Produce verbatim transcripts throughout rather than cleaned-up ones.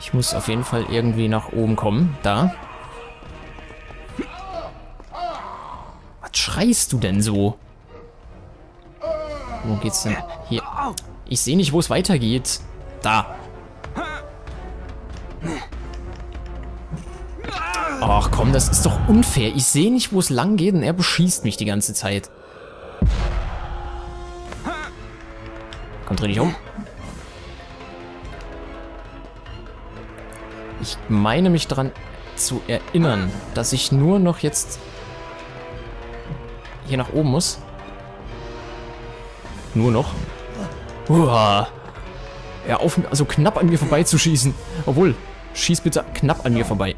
Ich muss auf jeden Fall irgendwie nach oben kommen. Da. Was schreist du denn so? Wo geht's denn? Hier. Ich sehe nicht, wo es weitergeht. Da. Ach komm, das ist doch unfair. Ich sehe nicht, wo es lang geht und er beschießt mich die ganze Zeit. Komm, dreh dich um. Ich meine mich daran zu erinnern, dass ich nur noch jetzt hier nach oben muss. Nur noch. Uah. Ja, auf, also knapp an mir vorbeizuschießen. Obwohl, schieß bitte knapp an mir vorbei.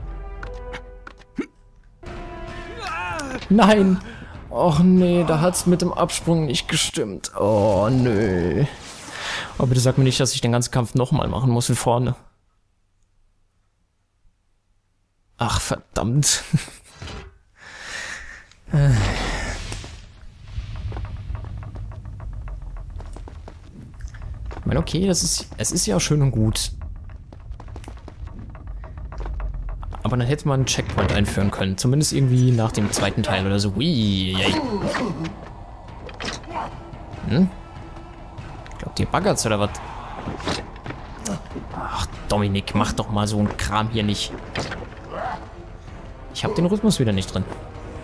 Nein. Och nee, da hat's mit dem Absprung nicht gestimmt. Oh nö. Aber bitte sag mir nicht, dass ich den ganzen Kampf nochmal machen muss wie vorne. Ach, verdammt. Ich meine, okay, das ist, es ist ja schön und gut. Aber dann hätte man einen Checkpoint einführen können. Zumindest irgendwie nach dem zweiten Teil oder so. Ui, yay. Hm? Ich glaube, dir baggert's oder was? Ach, Dominik, mach doch mal so einen Kram hier nicht. Ich habe den Rhythmus wieder nicht drin.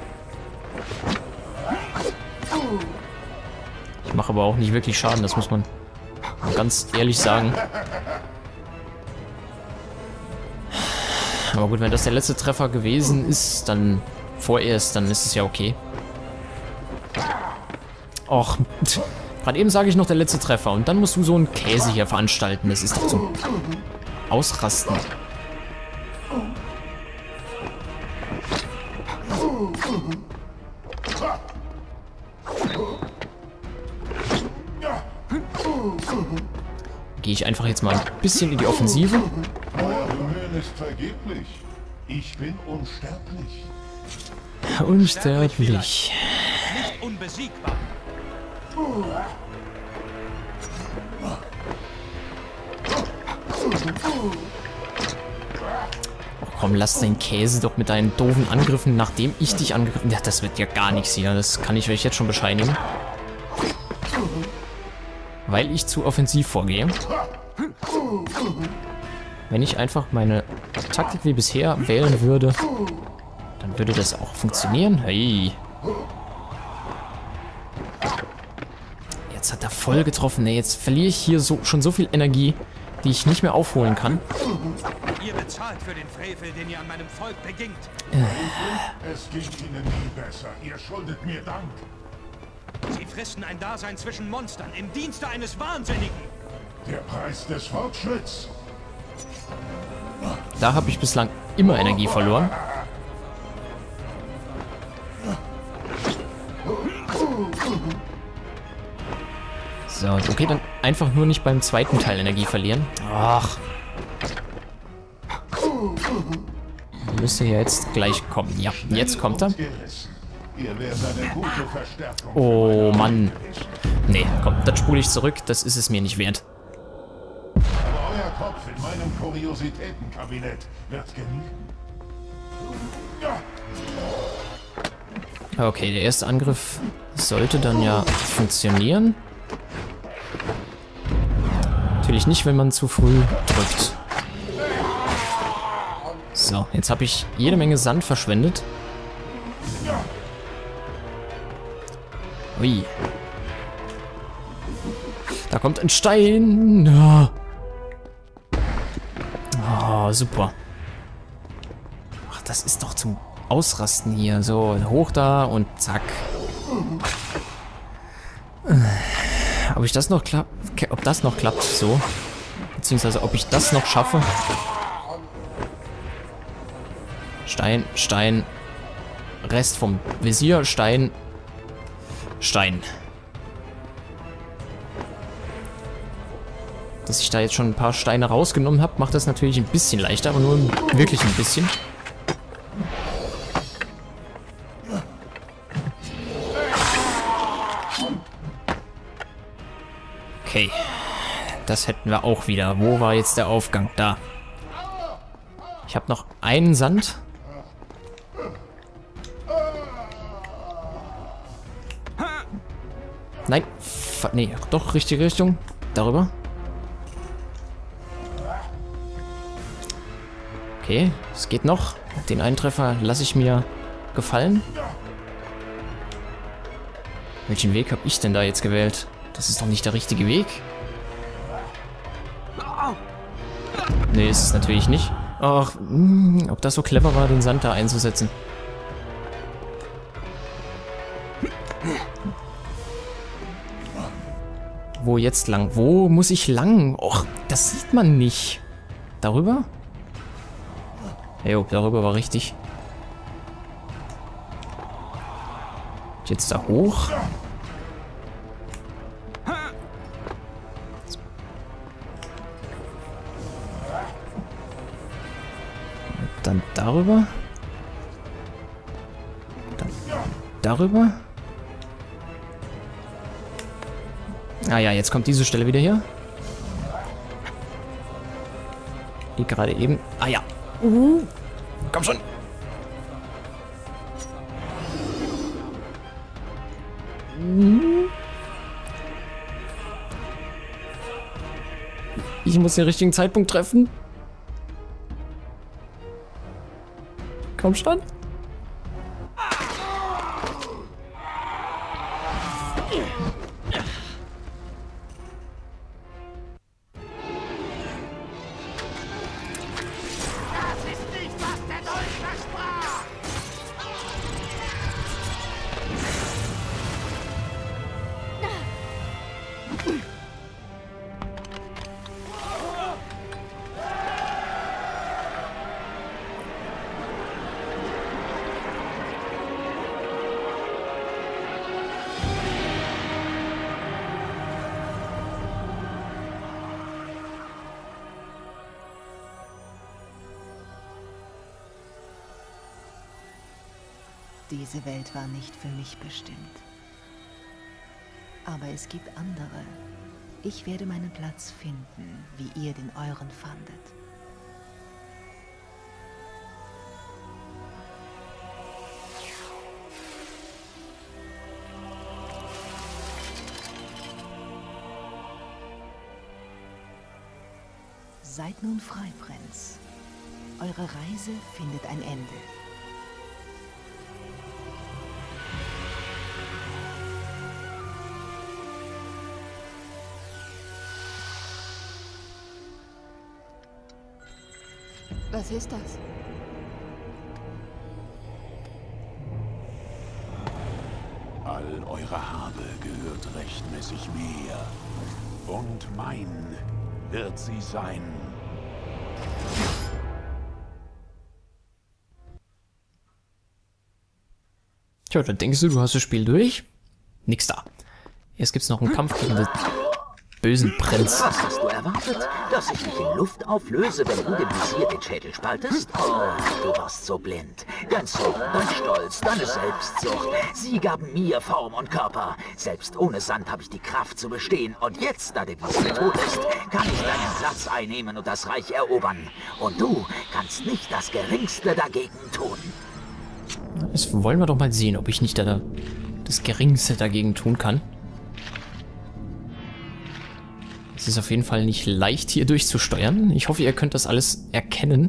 Ich mache aber auch nicht wirklich Schaden, das muss man ganz ehrlich sagen. Aber gut, wenn das der letzte Treffer gewesen ist, dann vorerst, dann ist es ja okay. Och, gerade eben sage ich noch der letzte Treffer und dann musst du so einen Käse hier veranstalten. Das ist doch zum Ausrasten. Gehe ich einfach jetzt mal ein bisschen in die Offensive. Euer Bemühen ist vergeblich. Ich bin unsterblich. Unsterblich. Nicht unbesiegbar. Oh, komm, lass deinen Käse doch mit deinen doofen Angriffen, nachdem ich dich angegriffen habe. Ja, das wird ja gar nichts hier. Das kann ich euch jetzt schon bescheinigen. Weil ich zu offensiv vorgehe. Wenn ich einfach meine Taktik wie bisher wählen würde, dann würde das auch funktionieren. Hey. Jetzt hat er voll getroffen. Ey, jetzt verliere ich hier so, schon so viel Energie, die ich nicht mehr aufholen kann. Ihr bezahlt für den Frevel, den ihr an meinem Volk begingt. Es ging Ihnen nie besser. Ihr schuldet mir Dank. Sie fristen ein Dasein zwischen Monstern im Dienste eines Wahnsinnigen. Der Preis des Fortschritts. Da habe ich bislang immer Energie verloren. So, okay, dann einfach nur nicht beim zweiten Teil Energie verlieren. Ach. Müsste ja jetzt gleich kommen. Ja, jetzt kommt er. Oh Mann. Nee, komm, das spule ich zurück. Das ist es mir nicht wert. Aber euer Kopf in meinem Kuriositätenkabinett wird genügen. Okay, der erste Angriff sollte dann ja funktionieren. Natürlich nicht, wenn man zu früh drückt. So, jetzt habe ich jede Menge Sand verschwendet. Ui. Da kommt ein Stein. Oh, super. Ach, das ist doch zum Ausrasten hier. So, hoch da und zack. Ob ich das noch klappt, ob das noch klappt, so. Beziehungsweise ob ich das noch schaffe. Stein, Stein. Rest vom Visier, Stein. Stein. Dass ich da jetzt schon ein paar Steine rausgenommen habe, macht das natürlich ein bisschen leichter, aber nur wirklich ein bisschen. Okay. Das hätten wir auch wieder. Wo war jetzt der Aufgang? Da. Ich habe noch einen Sand. Nein. Nee, doch, richtige Richtung. Darüber. Okay, es geht noch. Den einen Treffer lasse ich mir gefallen. Welchen Weg habe ich denn da jetzt gewählt? Das ist doch nicht der richtige Weg. Nee, ist es natürlich nicht. Ach, mh, ob das so clever war, den Sand da einzusetzen. Wo jetzt lang? Wo muss ich lang? Och, das sieht man nicht. Darüber? Jo, darüber war richtig. Jetzt da hoch. Dann darüber. Dann darüber. Ah ja, jetzt kommt diese Stelle wieder hier. Die gerade eben... Ah ja. Uh, komm schon. Ich muss den richtigen Zeitpunkt treffen. Komm schon. Diese Welt war nicht für mich bestimmt. Aber es gibt andere. Ich werde meinen Platz finden, wie ihr den euren fandet. Seid nun frei, Prinz. Eure Reise findet ein Ende. Was ist das? All eure Habe gehört rechtmäßig mir. Und mein wird sie sein. Tja, dann denkst du, du hast das Spiel durch? Nix da. Jetzt gibt's noch einen Kampf gegen den bösen Prinz. Was hast du erwartet? Dass ich mich in Luft auflöse, wenn du dem Visier den Schädel spaltest? Oh, du warst so blind. Ganz so, dein Stolz, deine Selbstsucht. Sie gaben mir Form und Körper. Selbst ohne Sand habe ich die Kraft zu bestehen. Und jetzt, da der Visier tot ist, kann ich deinen Platz einnehmen und das Reich erobern. Und du kannst nicht das Geringste dagegen tun. Jetzt wollen wir doch mal sehen, ob ich nicht da das Geringste dagegen tun kann. Es ist auf jeden Fall nicht leicht, hier durchzusteuern. Ich hoffe, ihr könnt das alles erkennen.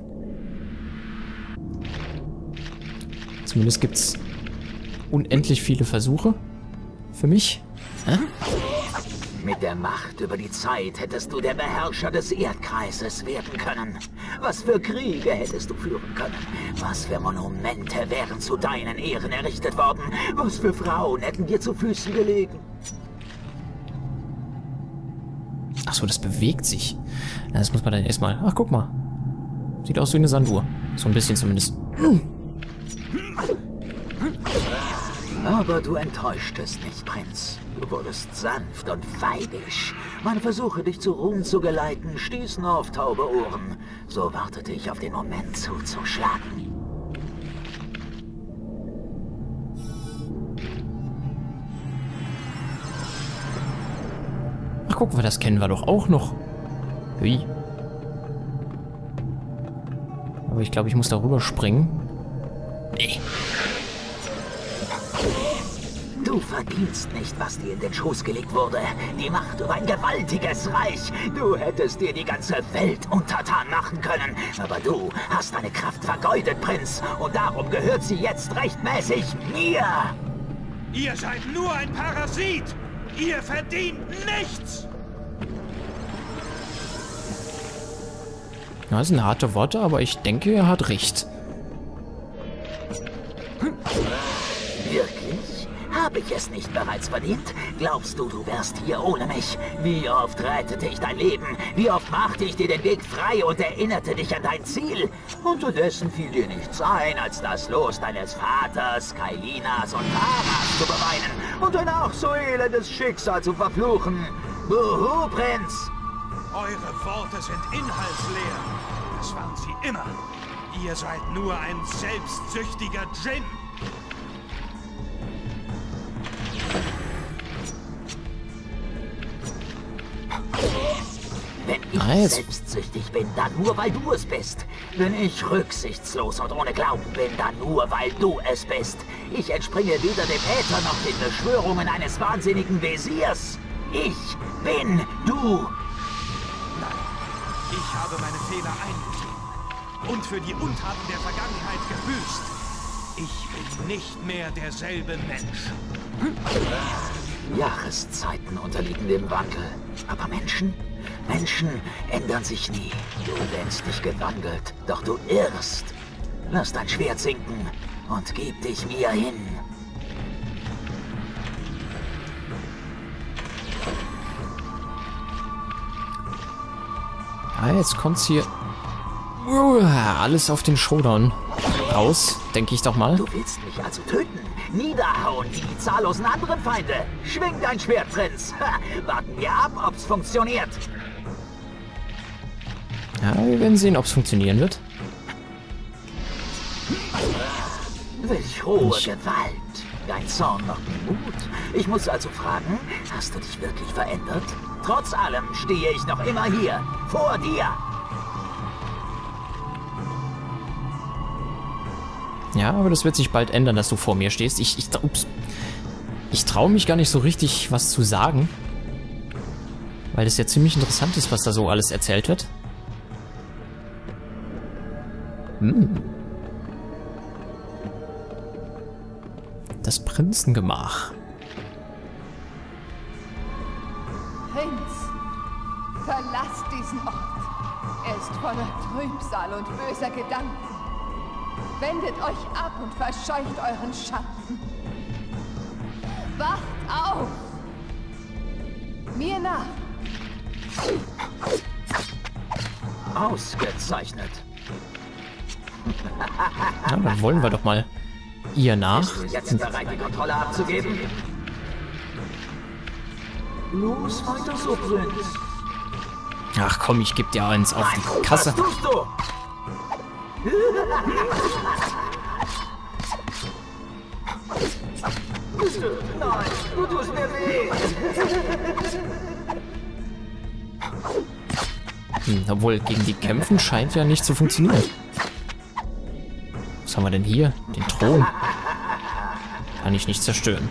Zumindest gibt es unendlich viele Versuche für mich. Hä? Mit der Macht über die Zeit hättest du der Beherrscher des Erdkreises werden können. Was für Kriege hättest du führen können? Was für Monumente wären zu deinen Ehren errichtet worden? Was für Frauen hätten dir zu Füßen gelegen? Achso, das bewegt sich. Das muss man dann erstmal... Ach, guck mal. Sieht aus wie eine Sanduhr. So ein bisschen zumindest. Aber du enttäuschtest mich, Prinz. Du wurdest sanft und weibisch. Meine Versuche, dich zu Ruhm zu geleiten, stießen auf taube Ohren. So wartete ich auf den Moment zuzuschlagen. Ach, guck mal, das kennen wir doch auch noch. Hui. Aber ich glaube, ich muss da rüber springen. Nee. Du verdienst nicht, was dir in den Schoß gelegt wurde. Die Macht über ein gewaltiges Reich. Du hättest dir die ganze Welt untertan machen können. Aber du hast deine Kraft vergeudet, Prinz. Und darum gehört sie jetzt rechtmäßig mir. Ihr seid nur ein Parasit! Ihr verdient nichts! Das sind harte Worte, aber ich denke, er hat recht. Wirklich? Habe ich es nicht bereits verdient? Glaubst du, du wärst hier ohne mich? Wie oft rettete ich dein Leben? Wie oft machte ich dir den Weg frei und erinnerte dich an dein Ziel? Unterdessen fiel dir nichts ein, als das Los deines Vaters, Kailinas und Taras zu beweinen und ein ach so elendes Schicksal zu verfluchen. Buhu, Prinz! Eure Worte sind inhaltsleer. Das waren sie immer. Ihr seid nur ein selbstsüchtiger Djinn. Wenn ich Nice. selbstsüchtig bin, dann nur, weil du es bist. Wenn ich rücksichtslos und ohne Glauben bin, dann nur, weil du es bist. Ich entspringe weder dem Äther noch den Beschwörungen eines wahnsinnigen Wesirs. Ich bin du. Ich habe meine Fehler eingesehen und für die Untaten der Vergangenheit gebüßt. Ich bin nicht mehr derselbe Mensch. Jahreszeiten unterliegen dem Wandel. Aber Menschen? Menschen ändern sich nie. Du nennst dich gewandelt, doch du irrst. Lass dein Schwert sinken und gib dich mir hin. Ah, jetzt kommt's hier uh, alles auf den Showdown raus, denke ich doch mal. Du willst mich also töten? Niederhauen wie die zahllosen anderen Feinde. Schwing dein Schwert, Prinz. Ha, warten wir ab, ob's funktioniert. Ja, wir werden sehen, ob es funktionieren wird. Welch hohe Ich- Gewalt. Dein Zorn macht mir Mut. Ich muss also fragen, hast du dich wirklich verändert? Trotz allem stehe ich noch immer hier, vor dir. Ja, aber das wird sich bald ändern, dass du vor mir stehst. Ich, ich, ups. Ich traue mich gar nicht so richtig, was zu sagen. Weil das ja ziemlich interessant ist, was da so alles erzählt wird. Hm. Das Prinzengemach. Prinz, verlasst diesen Ort. Er ist voller Trübsal und böser Gedanken. Wendet euch ab und verscheucht euren Schatten. Wacht auf! Mir nach! Ausgezeichnet. Ja, dann wollen wir doch mal ihr nach. Bist du jetzt bereit, die Kontrolle abzugeben? Los, weiter so, Prinz. Ach komm, ich geb dir eins auf die Nein, Kasse. was tust du? Nein, du tust mir weh. Hm, obwohl, gegen die Kämpfen scheint ja nicht zu funktionieren. Was haben wir denn hier? Den Thron. Kann ich nicht zerstören.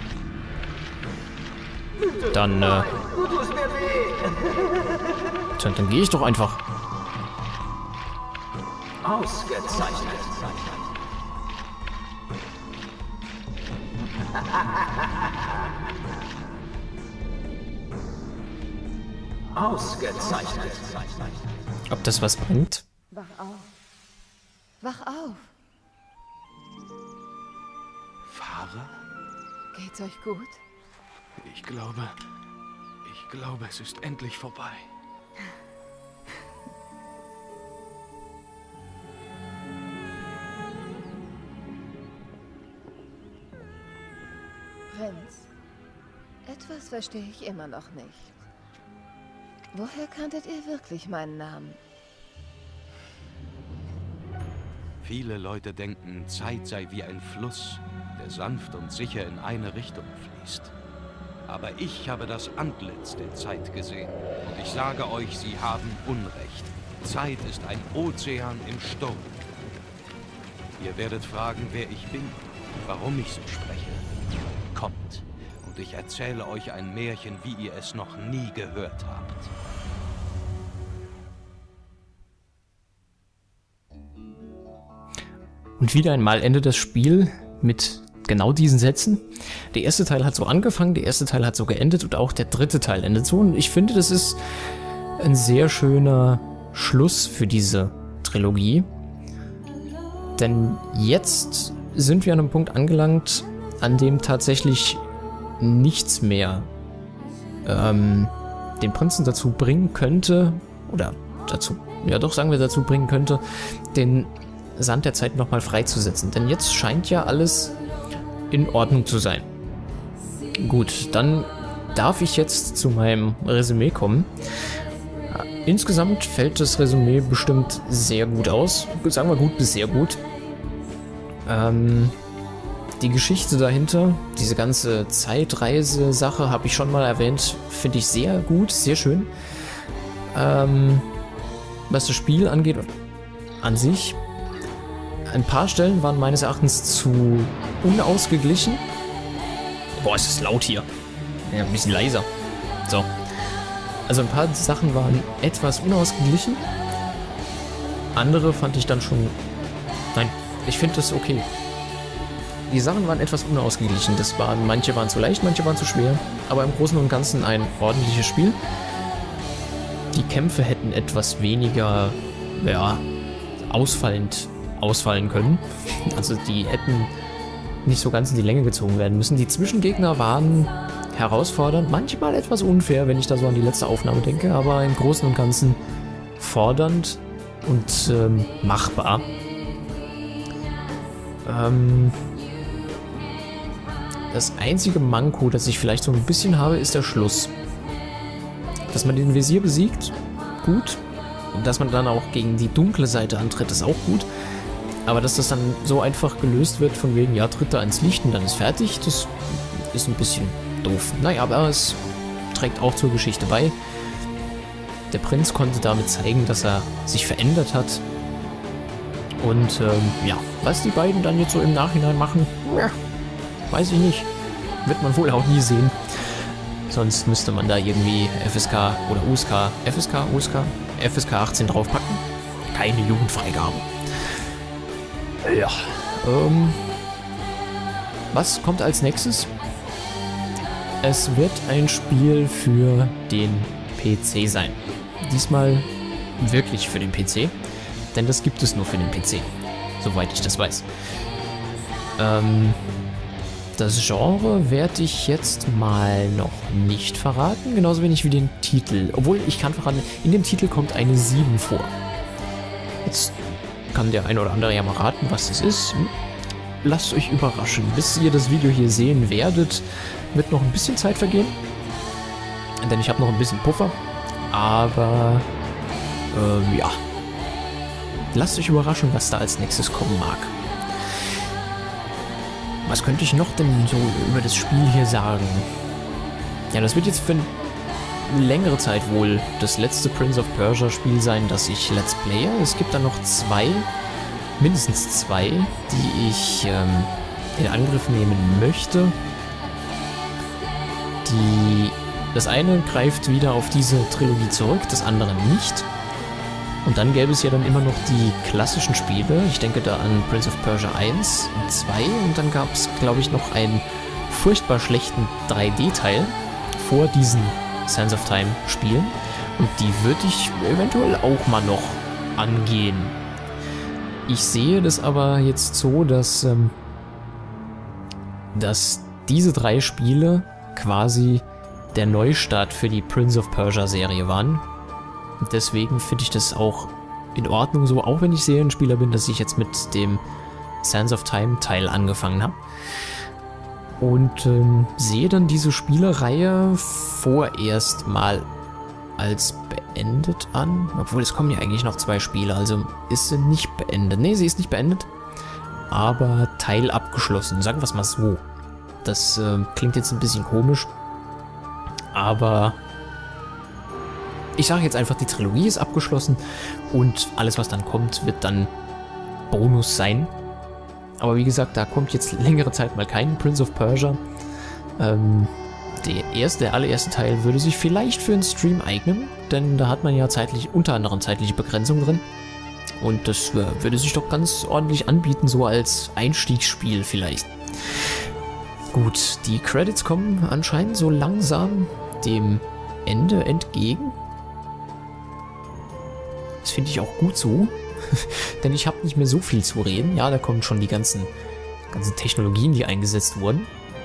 Dann, äh... Du tust mir weh. Dann, dann gehe ich doch einfach. Ausgezeichnet. Ausgezeichnet. Ob das was bringt? Wach auf! Wach auf! Fahrer? Geht's euch gut? Ich glaube, ich glaube, es ist endlich vorbei. Prinz, etwas verstehe ich immer noch nicht. Woher kanntet ihr wirklich meinen Namen? Viele Leute denken, Zeit sei wie ein Fluss, der sanft und sicher in eine Richtung fließt. Aber ich habe das Antlitz der Zeit gesehen und ich sage euch, sie haben Unrecht. Zeit ist ein Ozean im Sturm. Ihr werdet fragen, wer ich bin, warum ich so spreche. Kommt, und ich erzähle euch ein Märchen, wie ihr es noch nie gehört habt. Und wieder einmal endet das Spiel mit genau diesen Sätzen. Der erste Teil hat so angefangen, der erste Teil hat so geendet und auch der dritte Teil endet so. Und ich finde, das ist ein sehr schöner Schluss für diese Trilogie. Denn jetzt sind wir an einem Punkt angelangt, an dem tatsächlich nichts mehr ähm, den Prinzen dazu bringen könnte, oder dazu, ja doch sagen wir dazu bringen könnte, den Sand der Zeit nochmal freizusetzen. Denn jetzt scheint ja alles in Ordnung zu sein. Gut, dann darf ich jetzt zu meinem Resümee kommen. Insgesamt fällt das Resümee bestimmt sehr gut aus. Sagen wir gut bis sehr gut. Ähm, die Geschichte dahinter, diese ganze Zeitreise-Sache, habe ich schon mal erwähnt, finde ich sehr gut, sehr schön. Ähm, was das Spiel angeht, an sich, ein paar Stellen waren meines Erachtens zu unausgeglichen. Boah, ist das laut hier. Ja, ein bisschen leiser. So. Also ein paar Sachen waren etwas unausgeglichen. Andere fand ich dann schon... Nein, ich finde das okay. Die Sachen waren etwas unausgeglichen. Das waren, manche waren zu leicht, manche waren zu schwer. Aber im Großen und Ganzen ein ordentliches Spiel. Die Kämpfe hätten etwas weniger, ja, ausfallend ausfallen können. Also die hätten nicht so ganz in die Länge gezogen werden müssen. Die Zwischengegner waren herausfordernd, manchmal etwas unfair, wenn ich da so an die letzte Aufnahme denke, aber im Großen und Ganzen fordernd und ähm, machbar. Ähm, das einzige Manko, das ich vielleicht so ein bisschen habe, ist der Schluss. Dass man den Visier besiegt, gut. Und dass man dann auch gegen die dunkle Seite antritt, ist auch gut. Aber dass das dann so einfach gelöst wird, von wegen, ja, tritt da ans Licht und dann ist fertig, das ist ein bisschen doof. Naja, aber es trägt auch zur Geschichte bei. Der Prinz konnte damit zeigen, dass er sich verändert hat. Und ähm, ja, was die beiden dann jetzt so im Nachhinein machen, ja, weiß ich nicht. Wird man wohl auch nie sehen. Sonst müsste man da irgendwie F S K oder U S K, F S K, U S K, F S K achtzehn draufpacken. Keine Jugendfreigabe. Ja, ähm, was kommt als nächstes? Es wird ein Spiel für den P C sein. Diesmal wirklich für den P C, denn das gibt es nur für den P C, soweit ich das weiß. Ähm, das Genre werde ich jetzt mal noch nicht verraten, genauso wenig wie den Titel. Obwohl, ich kann verraten, in dem Titel kommt eine sieben vor. Jetzt kann der eine oder andere ja mal raten, was das ist. Lasst euch überraschen. Bis ihr das Video hier sehen werdet, wird noch ein bisschen Zeit vergehen. Denn ich habe noch ein bisschen Puffer. Aber, ähm, ja. Lasst euch überraschen, was da als nächstes kommen mag. Was könnte ich noch denn so über das Spiel hier sagen? Ja, das wird jetzt für längere Zeit wohl das letzte Prince of Persia Spiel sein, das ich Let's Playe. Es gibt dann noch zwei, mindestens zwei, die ich ähm, in Angriff nehmen möchte. Die, das eine greift wieder auf diese Trilogie zurück, das andere nicht. Und dann gäbe es ja dann immer noch die klassischen Spiele. Ich denke da an Prince of Persia eins und zwei. Und dann gab es, glaube ich, noch einen furchtbar schlechten drei D-Teil vor diesen Sands of Time spielen. Und die würde ich eventuell auch mal noch angehen. Ich sehe das aber jetzt so, dass, ähm, dass diese drei Spiele quasi der Neustart für die Prince of Persia Serie waren. Und deswegen finde ich das auch in Ordnung so, auch wenn ich Serienspieler bin, dass ich jetzt mit dem Sands of Time Teil angefangen habe. Und ähm, sehe dann diese Spielereihe vorerst mal als beendet an. Obwohl, es kommen ja eigentlich noch zwei Spiele, also ist sie nicht beendet. Ne, sie ist nicht beendet, aber Teil abgeschlossen. Sagen wir es mal so. Das äh, klingt jetzt ein bisschen komisch, aber Ich sage jetzt einfach, die Trilogie ist abgeschlossen und alles, was dann kommt, wird dann Bonus sein. Aber wie gesagt, da kommt jetzt längere Zeit mal kein Prince of Persia. Ähm, der erste, der allererste Teil würde sich vielleicht für einen Stream eignen, denn da hat man ja zeitlich, unter anderem zeitliche Begrenzung drin. Und das äh, würde sich doch ganz ordentlich anbieten, so als Einstiegsspiel vielleicht. Gut, die Credits kommen anscheinend so langsam dem Ende entgegen. Das finde ich auch gut so, denn ich habe nicht mehr so viel zu reden. Ja, da kommen schon die ganzen, ganzen Technologien, die eingesetzt wurden.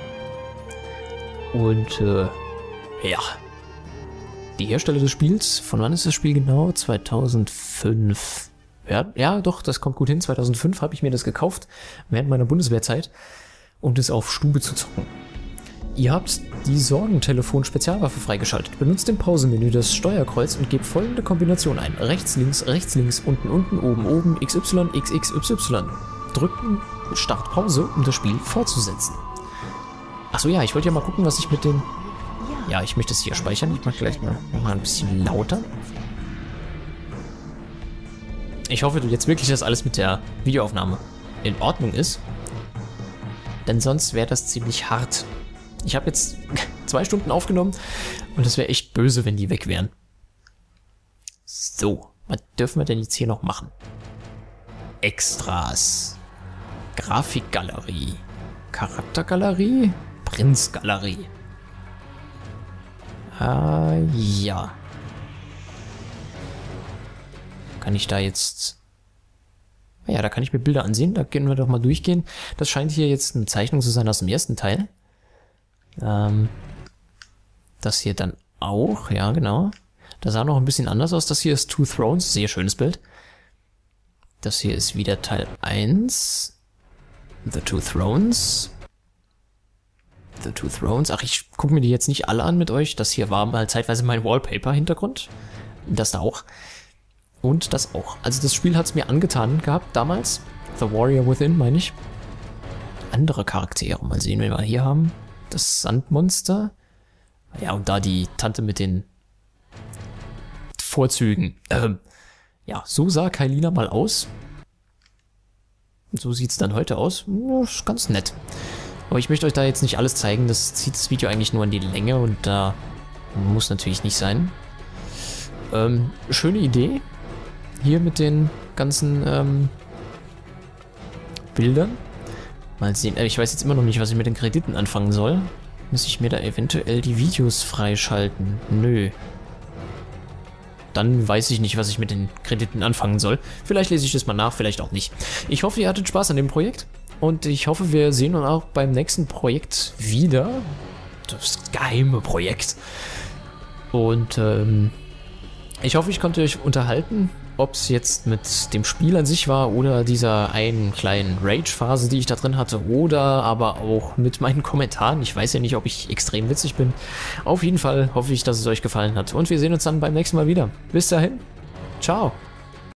Und, äh, ja. Die Hersteller des Spiels, von wann ist das Spiel genau? zweitausendfünf. Ja, ja, doch, das kommt gut hin. zweitausendfünf habe ich mir das gekauft, während meiner Bundeswehrzeit, um das auf Stube zu zocken. Ihr habt die Sorgentelefon-Spezialwaffe freigeschaltet. Benutzt im Pausenmenü das Steuerkreuz und gebt folgende Kombination ein. Rechts, links, rechts, links, unten, unten, oben, oben, X Y, X X, Y Y. Drücken Start Pause, um das Spiel fortzusetzen. Achso, ja, ich wollte ja mal gucken, was ich mit den... Ja, ich möchte es hier speichern. Ich mache gleich mal, mal ein bisschen lauter. Ich hoffe jetzt wirklich, dass alles mit der Videoaufnahme in Ordnung ist. Denn sonst wäre das ziemlich hart. Ich habe jetzt zwei Stunden aufgenommen und das wäre echt böse, wenn die weg wären. So, was dürfen wir denn jetzt hier noch machen? Extras. Grafikgalerie. Charaktergalerie. Prinzgalerie. Ah, ja. Kann ich da jetzt... Ja, da kann ich mir Bilder ansehen. Da können wir doch mal durchgehen. Das scheint hier jetzt eine Zeichnung zu sein aus dem ersten Teil. Ähm, das hier dann auch. Ja, genau. Das sah noch ein bisschen anders aus. Das hier ist Two Thrones. Sehr schönes Bild. Das hier ist wieder Teil eins. The Two Thrones. The Two Thrones. Ach, ich gucke mir die jetzt nicht alle an mit euch. Das hier war mal zeitweise mein Wallpaper-Hintergrund. Das da auch. Und das auch. Also das Spiel hat es mir angetan gehabt damals. The Warrior Within, meine ich. Andere Charaktere. Mal sehen, wen wir hier haben. Das Sandmonster. Ja, und da die Tante mit den Vorzügen. Ähm, ja, so sah Kailina mal aus. Und so sieht es dann heute aus. Ja, ist ganz nett. Aber ich möchte euch da jetzt nicht alles zeigen. Das zieht das Video eigentlich nur an die Länge und da muss natürlich nicht sein. Ähm, schöne Idee. Hier mit den ganzen ähm, Bildern. Mal sehen. Ich weiß jetzt immer noch nicht, was ich mit den Krediten anfangen soll. Muss ich mir da eventuell die Videos freischalten? Nö. Dann weiß ich nicht, was ich mit den Krediten anfangen soll. Vielleicht lese ich das mal nach, vielleicht auch nicht. Ich hoffe, ihr hattet Spaß an dem Projekt. Und ich hoffe, wir sehen uns auch beim nächsten Projekt wieder. Das geheime Projekt. Und ähm, ich hoffe, ich konnte euch unterhalten. Ob es jetzt mit dem Spiel an sich war oder dieser einen kleinen Rage-Phase, die ich da drin hatte, oder aber auch mit meinen Kommentaren. Ich weiß ja nicht, ob ich extrem witzig bin. Auf jeden Fall hoffe ich, dass es euch gefallen hat. Und wir sehen uns dann beim nächsten Mal wieder. Bis dahin. Ciao.